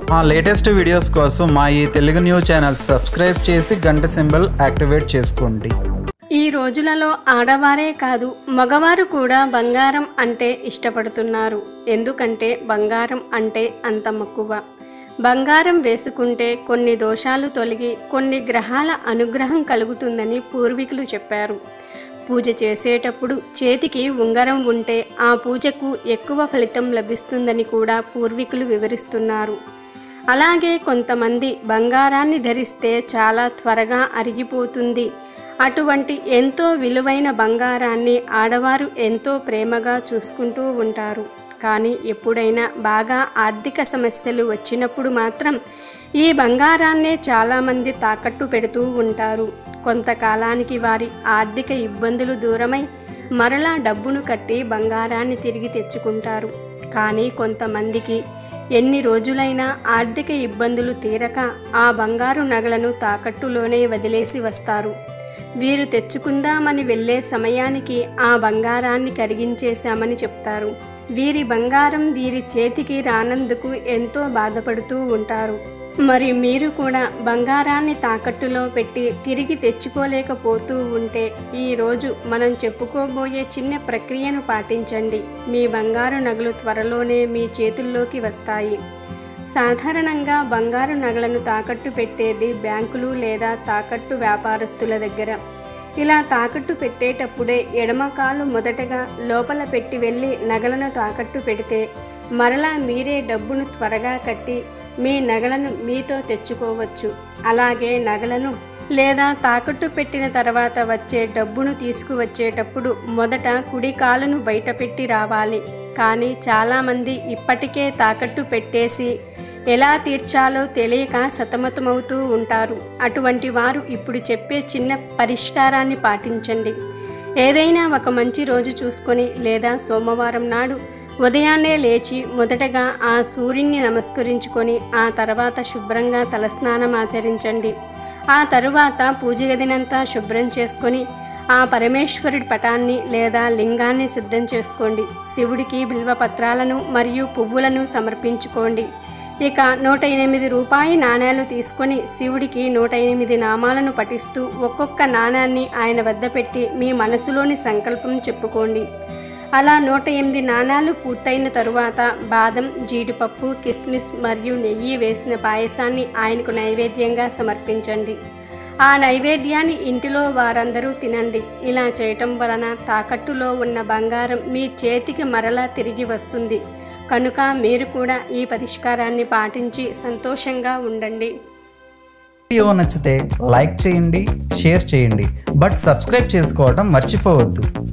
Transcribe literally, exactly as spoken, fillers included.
మా latest videos కోసం మా ఈ తెలుగు న్యూస్ ఛానల్ సబ్స్క్రైబ్ చేసి గంట సింబల్ యాక్టివేట్ చేసుకోండి. ఈ రోజులలో ఆడవారే కాదు మగవారు కూడా బంగారం అంటే ఇష్టపడుతున్నారు. ఎందుకంటే బంగారం అంటే అంత మక్కువ. బంగారం వేసుకుంటే కొన్ని దోషాలు తొలగి కొన్ని గ్రహాల అనుగ్రహం కలుగుతుందని పూర్వీకులు చెప్పారు. పూజ చేసేటప్పుడు చేతికి ఉంగరం ఉంటే ఆ పూజకు ఎక్కువ ఫలితం లభిస్తుందని కూడా పూర్వీకులు వివరిస్తున్నారు. అలాగే కొంతమంది బంగారాన్ని ధరిస్తే చాలా త్వరగా అరిగిపోతుంది. అటువంటి ఎంతో విలువైన బంగారాన్ని ఆడవారు ఎంతో ప్రేమగా చూసుకుంటూ ఉంటారు. కానీ ఎప్పుడైనా బాగా ఆర్థిక సమస్యలు వచ్చినప్పుడు మాత్రం ఈ బంగారాన్నే చాలామంది తాకట్టు పెడుతూ ఉంటారు. కొంతకాలానికి వారి ఆర్థిక ఇబ్బందులు దూరమై మరలా డబ్బును కట్టి బంగారాన్ని తిరిగి తెచ్చుకుంటారు. కానీ కొంతమందికి ఎన్ని రోజులైనా ఆర్థిక ఇబ్బందులు తీరక ఆ బంగారు నగలను తాకట్టులోనే వదిలేసి వస్తారు. వీరు తెచ్చుకుందామని వెళ్ళే సమయానికి ఆ బంగారాన్ని కరిగించేశామని చెప్తారు. వీరి బంగారం వీరి చేతికి రానందుకు ఎంతో బాధపడుతూ ఉంటారు. మరి మీరు కూడా బంగారాన్ని తాకట్టులో పెట్టి తిరిగి తెచ్చుకోలేకపోతూ ఉంటే ఈరోజు మనం చెప్పుకోబోయే చిన్న ప్రక్రియను పాటించండి. మీ బంగారు నగలు త్వరలోనే మీ చేతుల్లోకి వస్తాయి. సాధారణంగా బంగారు నగలను తాకట్టు పెట్టేది బ్యాంకులు లేదా తాకట్టు వ్యాపారస్తుల దగ్గర. ఇలా తాకట్టు పెట్టేటప్పుడే ఎడమ కాలు మొదటగా లోపల పెట్టి వెళ్ళి నగలను తాకట్టు పెడితే మరలా మీరే డబ్బును త్వరగా కట్టి మీ నగలను మీతో తెచ్చుకోవచ్చు. అలాగే నగలను లేదా తాకట్టు పెట్టిన తర్వాత వచ్చే డబ్బును తీసుకువచ్చేటప్పుడు మొదట కుడి కాలును బయట పెట్టి రావాలి. కానీ చాలామంది ఇప్పటికే తాకట్టు పెట్టేసి ఎలా తీర్చాలో తెలియక సతమతమవుతూ ఉంటారు. అటువంటి వారు ఇప్పుడు చెప్పే చిన్న పరిష్కారాన్ని పాటించండి. ఏదైనా ఒక మంచి రోజు చూసుకొని లేదా సోమవారం నాడు ఉదయాన్నే లేచి మొదటగా ఆ సూర్యుని నమస్కరించుకొని ఆ తర్వాత శుభ్రంగా తలస్నానం ఆచరించండి. ఆ తరువాత పూజ గదినంతా శుభ్రం చేసుకొని ఆ పరమేశ్వరుడి పటాన్ని లేదా లింగాన్ని సిద్ధం చేసుకోండి. శివుడికి బిల్వపత్రాలను మరియు పువ్వులను సమర్పించుకోండి. ఇక నూట ఎనిమిది రూపాయి నాణేలు తీసుకొని శివుడికి నూట ఎనిమిది నామాలను పఠిస్తూ ఒక్కొక్క నాణాన్ని ఆయన వద్ద పెట్టి మీ మనసులోని సంకల్పం చెప్పుకోండి. అలా నూట ఎనిమిది నాణాలు పూర్తయిన తరువాత బాదం, జీడిపప్పు, కిస్మిస్ మరియు నెయ్యి వేసిన పాయసాన్ని ఆయనకు నైవేద్యంగా సమర్పించండి. ఆ నైవేద్యాన్ని ఇంటిలో వారందరూ తినండి. ఇలా చేయటం వలన తాకట్టులో ఉన్న బంగారం మీ చేతికి మరలా తిరిగి వస్తుంది. కనుక మీరు కూడా ఈ పరిష్కారాన్ని పాటించి సంతోషంగా ఉండండి. వీడియో నచ్చితే లైక్ చేయండి, షేర్ చేయండి, బట్ సబ్స్క్రైబ్ చేసుకోవడం మర్చిపోవద్దు.